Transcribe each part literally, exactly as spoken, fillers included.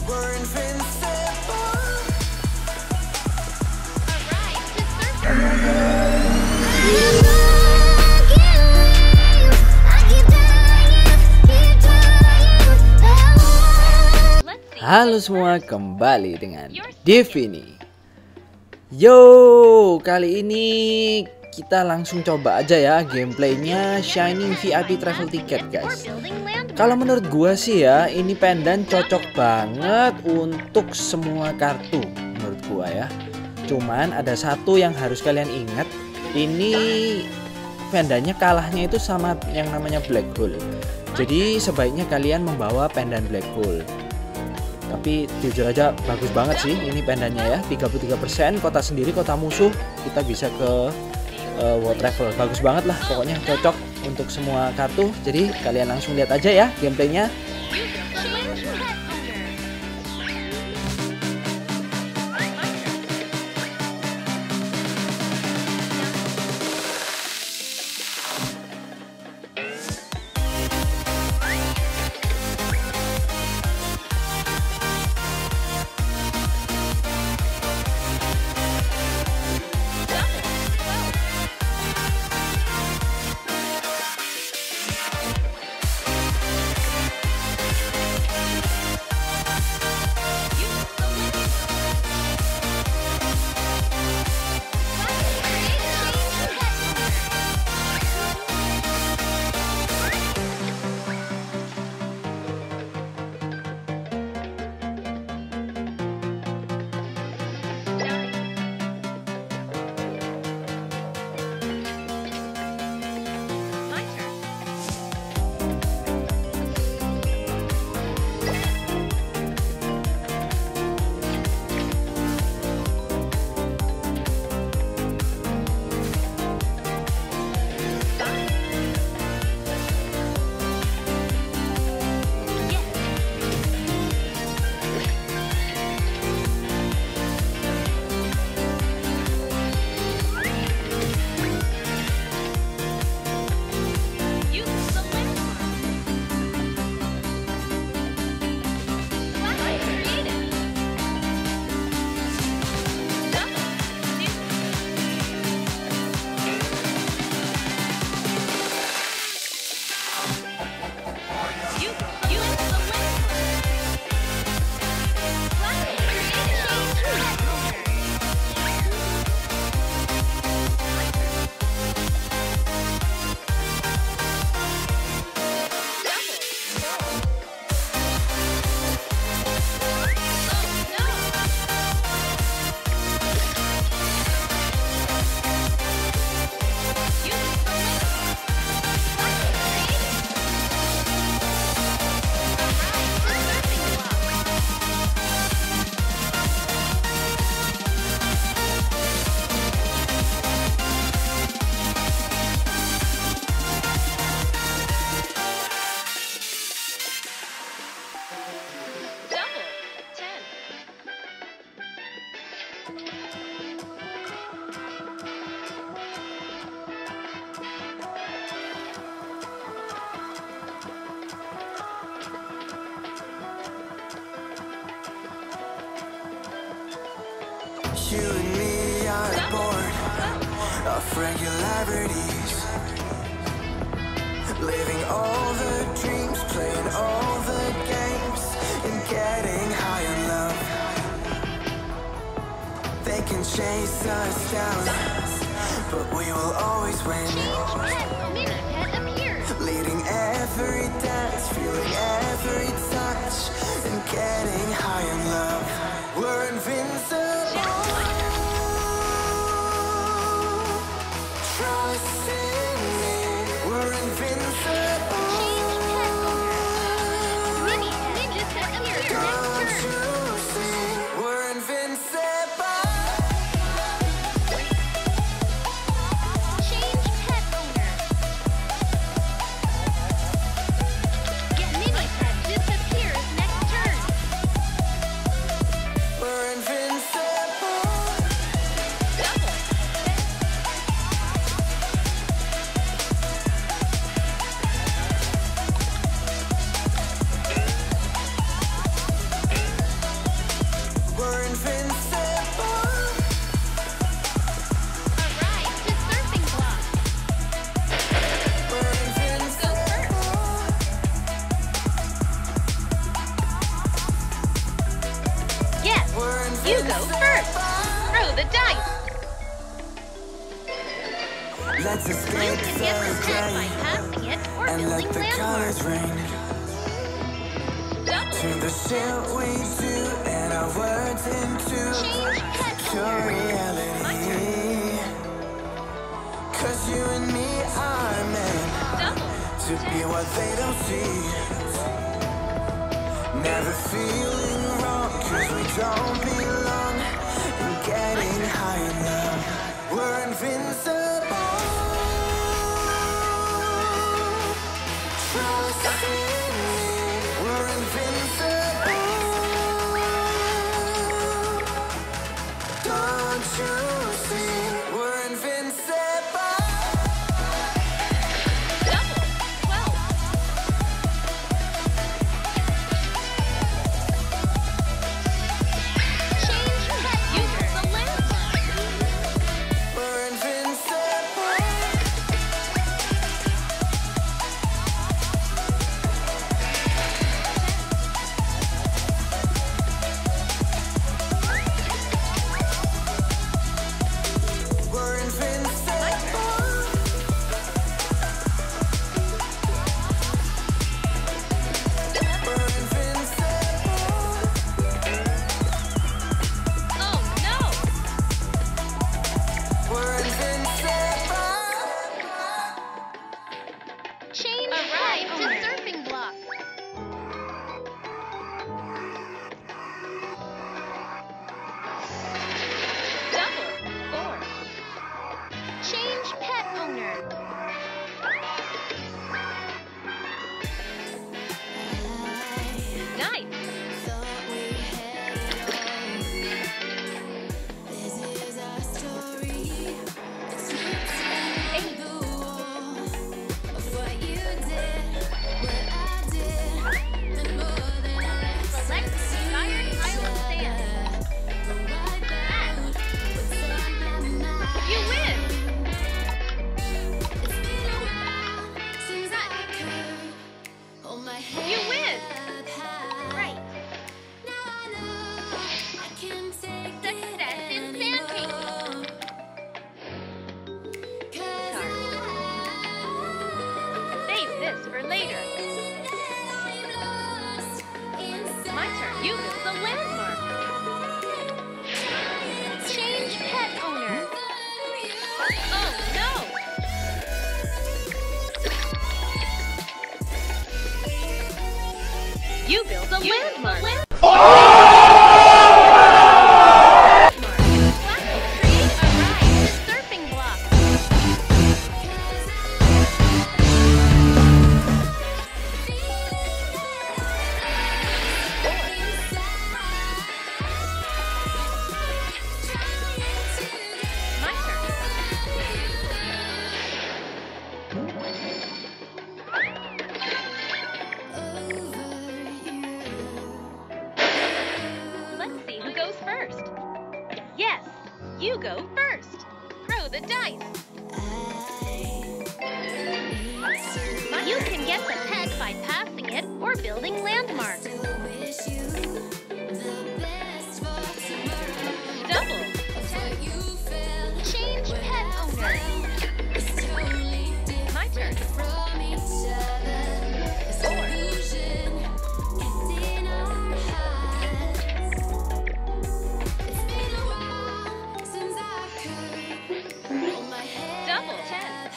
We're invincible. Alright, to surf. Halo semua, kembali dengan Devini. Yo, kali ini kita langsung coba aja ya gameplaynya Shining V I P Travel Ticket, guys. Kalau menurut gua sih ya, ini pendan cocok banget untuk semua kartu menurut gua ya. Cuman ada satu yang harus kalian ingat, ini pendannya kalahnya itu sama yang namanya Black Hole. Jadi sebaiknya kalian membawa pendan Black Hole. Tapi jujur aja bagus banget sih ini pendannya ya, tiga puluh tiga persen kota sendiri, kota musuh kita bisa ke uh, world travel. Bagus banget lah, pokoknya cocok untuk semua kartu. Jadi kalian langsung lihat aja ya gameplaynya. You and me are bored of regularities, living all the dreams, playing all the games, and getting high in love. They can chase us down, but we will always win. Leading every dance, feeling every touch, and getting high in love. We're invincible. Trust in me. We're invincible. Don't you see? We're invincible. Change pet owner. Get mini pet disappear. go first. Throw the dice. Let's You escape can get the the pet by gray passing it or and let building the colors landmarks. rain. Double. Turn the shit we do and our words into Change pet pure owner. reality. Cause you and me are meant Double. to be what they don't see. Never feeling wrong cause we don't belong. And getting high enough, we're invincible. Trust in me, we're invincible. Don't you see, we're invincible. Double. Twelve. Change pet owner. The landmark. We're invincible. We're invincible. We're invincible. Oh no. We're invincible. Change Arrive to surfing block. Double. Four. Change pet owner. Nice. Eight. Select desired pile of sand. You win. You win. Right. Success in sand painting. Save this for later. My turn. You build a landmark. Change pet owner. Oh no! You build a landmark. Landmark. Black will create a ride to surfing block. My turn. Let's see who goes first. Yes, you go first. Throw the dice. You can get the peg by passing it or building landmarks. Double. Change pet owner. My turn. Double. Ten.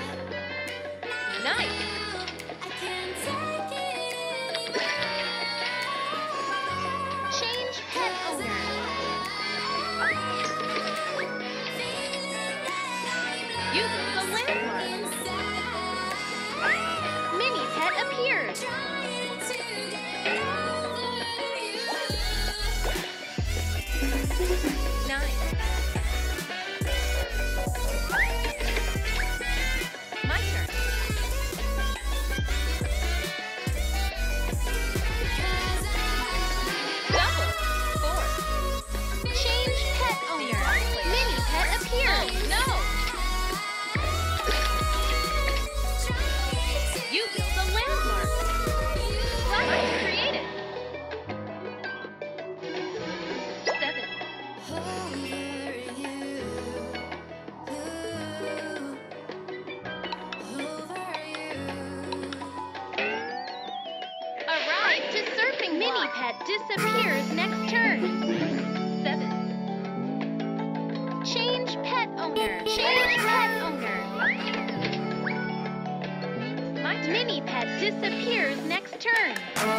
Nice. pet disappears next turn. Seven. Change pet owner. Change pet owner. My turn. Mini pet disappears next turn.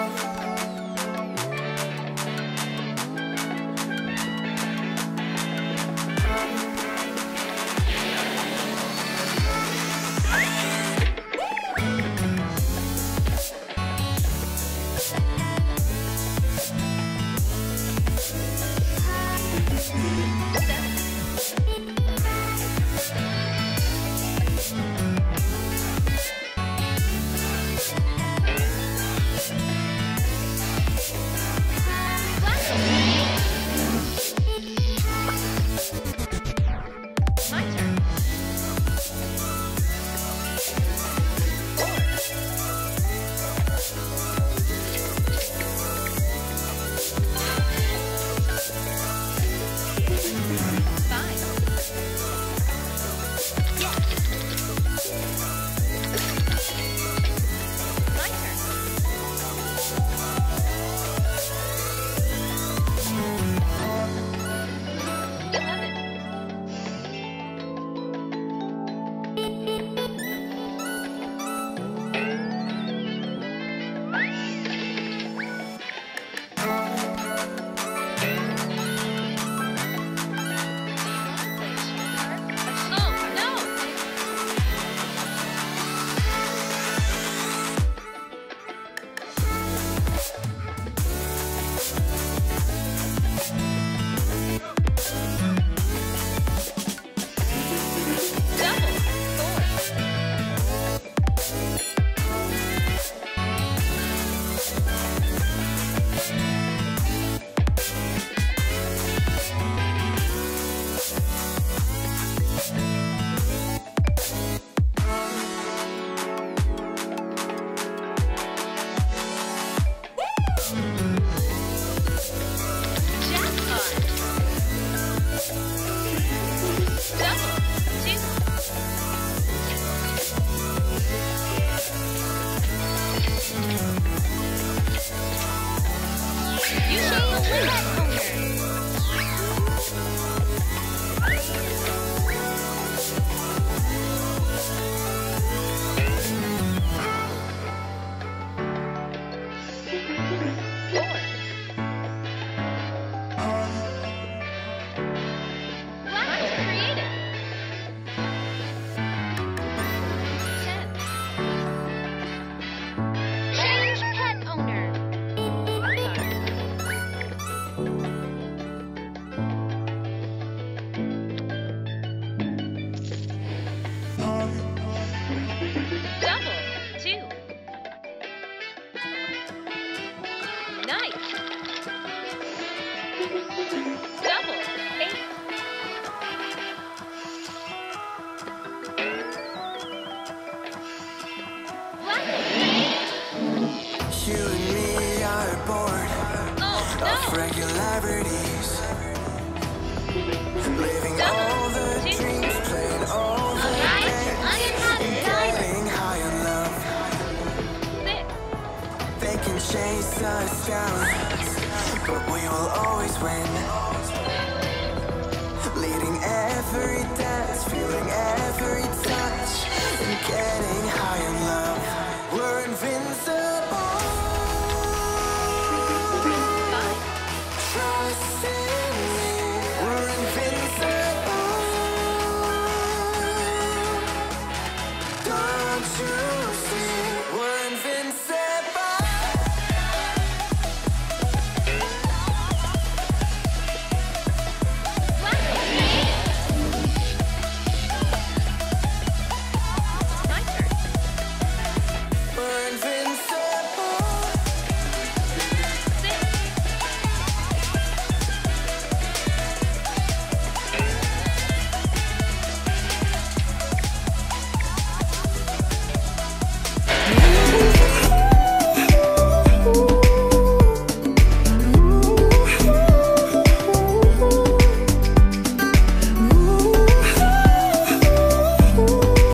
Regularities, living all the dreams, playing all the games, getting high on love. They can chase us down, but we will always win. Leading every dance, feeling every touch, and getting high on love. We're invincible.